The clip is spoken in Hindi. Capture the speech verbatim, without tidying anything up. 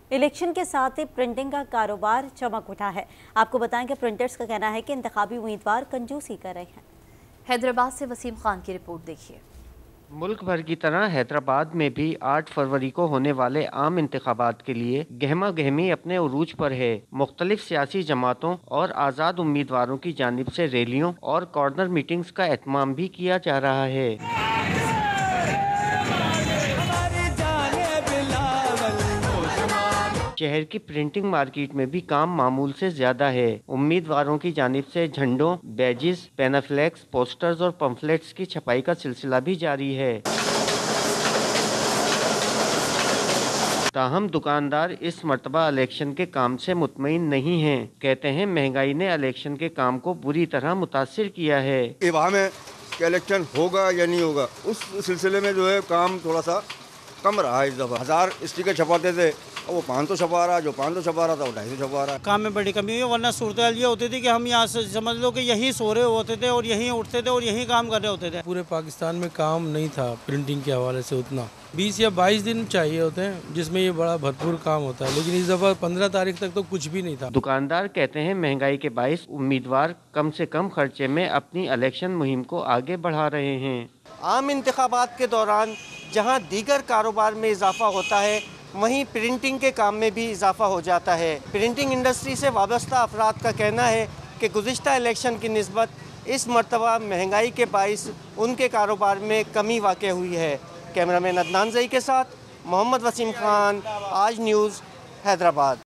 इलेक्शन के साथ ही प्रिंटिंग का कारोबार चमक उठा है। आपको बताएं कि प्रिंटर्स का कहना है कि इंतखाबी उम्मीदवार कंजूसी कर रहे हैं। हैदराबाद से वसीम खान की रिपोर्ट देखिए। मुल्क भर की तरह हैदराबाद में भी आठ फरवरी को होने वाले आम इंतखाबात के लिए गहमा गहमी अपने उरूज पर है। मुख्तलिफ सियासी जमातों और आज़ाद उम्मीदवारों की जानिब से रैलियों और कॉर्नर मीटिंग्स का एहतमाम भी किया जा रहा है। शहर की प्रिंटिंग मार्केट में भी काम मामूल से ज्यादा है। उम्मीदवारों की जानिब से झंडों, बैजेस, पेनाफ्लेक्स, पोस्टर्स और पंफलेट्स की छपाई का सिलसिला भी जारी है। ताहम दुकानदार इस मर्तबा इलेक्शन के काम से मुतमईन नहीं हैं। कहते हैं महंगाई ने इलेक्शन के काम को बुरी तरह मुतासिर किया है। वहाँ में इलेक्शन होगा या नहीं होगा, उस सिलसिले में जो है काम थोड़ा सा कम रहा है। इस दफ़ा हजार स्टिकर छपाते थे, वो पाँच सौ छपा रहा, जो पाँच सौ छपा रहा था वो ढाई सौ छपा रहा। काम में बड़ी कमी हुई, वरना सूरत हाल ये होती थी कि हम यहाँ से समझ लो कि यहीं सो रहे होते थे और यहीं उठते थे और यहीं काम कर रहे होते थे। पूरे पाकिस्तान में काम नहीं था प्रिंटिंग के हवाले से उतना। बीस या बाईस दिन चाहिए होते हैं जिसमें ये बड़ा भरपूर काम होता है, लेकिन इस दफ़ा पंद्रह तारीख तक तो कुछ भी नहीं था। दुकानदार कहते हैं महंगाई के बाइस उम्मीदवार कम से कम खर्चे में अपनी इलेक्शन मुहिम को आगे बढ़ा रहे हैं। आम इंतखाबात के दौरान जहां दीगर कारोबार में इजाफा होता है, वहीं प्रिंटिंग के काम में भी इजाफा हो जाता है। प्रिंटिंग इंडस्ट्री से वाबस्ता अफराद का कहना है कि गुज़िश्ता इलेक्शन की निस्बत इस मरतबा महंगाई के बाइस उनके कारोबार में कमी वाक़ हुई है। कैमरामैन अदनान ज़ई के साथ मोहम्मद वसीम खान, आज न्यूज़, हैदराबाद।